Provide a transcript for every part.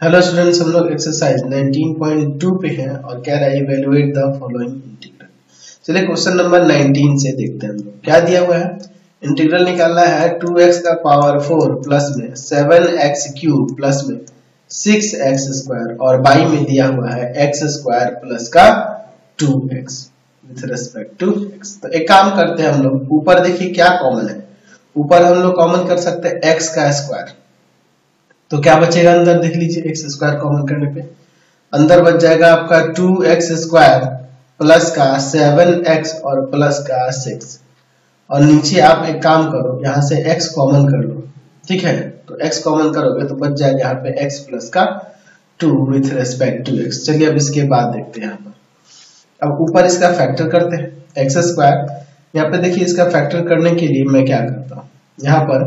Hello students, हम लोग exercise 19.2 पे हैं और कह रहा है इवेलुएट द फॉलोइंग इंटीग्रल। चलिए क्वेश्चन नंबर 19 से देखते हैं हम लोग क्या दिया हुआ है। इंटीग्रल निकालना है 2x का पावर 4 प्लस में 7x क्यूब प्लस में 6x स्क्वायर और बाई में दिया हुआ है x स्क्वायर प्लस का 2x with respect to x। तो एक काम करते हैं हम लोग, ऊपर देखिए क्या कॉमन है। ऊपर हम लोग कॉमन कर सकते हैं x का स्क्वायर, तो क्या बचेगा अंदर देख लीजिए। एक्स स्क्वायर कॉमन करने पे अंदर बच जाएगा आपका 2x स्क्वायर प्लस का 7x और प्लस का 6 और नीचे आप एक काम करो, यहाँ से x कॉमन कर लो, ठीक है। तो x कॉमन करोगे तो बच जाएगा यहाँ पे x प्लस का 2 विथ रेस्पेक्ट टू x। चलिए अब इसके बाद देखते हैं यहाँ पर। अब ऊपर इसका फैक्टर करते हैं एक्स स्क्वायर। यहाँ पे देखिए इसका फैक्टर करने के लिए मैं क्या करता हूँ, यहाँ पर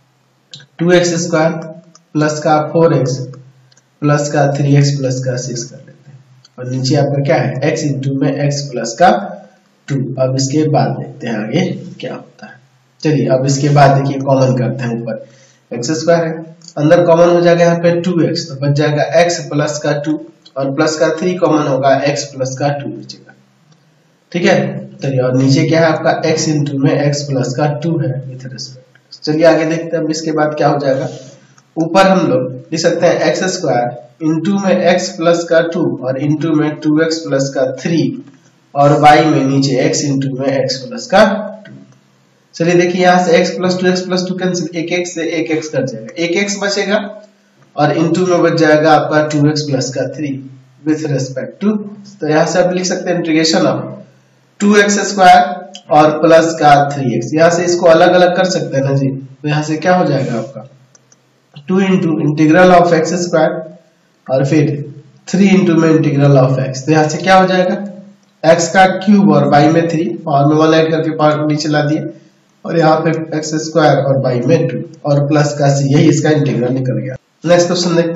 2x स्क्वायर प्लस का 4x प्लस का 3x प्लस का 6 कर लेते हैं और नीचे आपका क्या है x इंटू में x प्लस का 2। अब इसके बाद देखते हैं आगे क्या होता है। चलिए अब इसके बाद देखिए कॉमन करते हैं। ऊपर x स्क्वायर है, अंदर कॉमन हो जाएगा यहाँ पे 2x, तो बच जाएगा x प्लस का 2 और प्लस का 3 कॉमन होगा x प्लस का 2 बचेगा, ठीक है। चलिए और नीचे क्या है आपका x इंटू में x प्लस का 2 है विथ रिस्पेक्ट। चलिए आगे देखते हैं अब इसके बाद क्या हो जाएगा। ऊपर हम लोग लिख सकते हैं एक्स स्क्वायर इंटू में x प्लस का 2 और इंटू में 2x प्लस का 3 और y में नीचे x इंटू में x प्लस का 2। चलिए देखिए यहाँ से x प्लस 2 कैंसिल, एक x से एक x कट जाएगा, एक x बचेगा और इंटू में बच जाएगा आपका 2x प्लस का 3 विथ रेस्पेक्ट टू। तो यहाँ से आप लिख सकते हैं इंटीग्रेशन ऑफ 2x स्क्वायर और प्लस का 3x। यहाँ से इसको अलग अलग कर सकते हैं ना जी। तो यहाँ से क्या हो जाएगा आपका 2 into integral of x square और फिर 3 इंटू में इंटीग्रल ऑफ एक्स। तो यहाँ से क्या हो जाएगा x का क्यूब और y में 3 और में 1 ऐड करके पावर नीचे ला दिए और यहाँ पे x स्क्वायर और y में 2 और प्लस का c, यही इसका इंटीग्रल निकल गया। नेक्स्ट क्वेश्चन देखते हैं।